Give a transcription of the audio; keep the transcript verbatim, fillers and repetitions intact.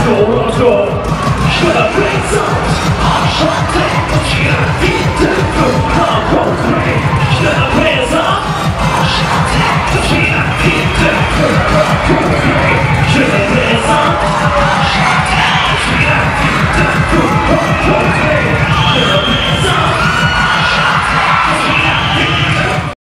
Toronto, je la présente, enchanté, tu as vite de vous rencontrer, je la présente.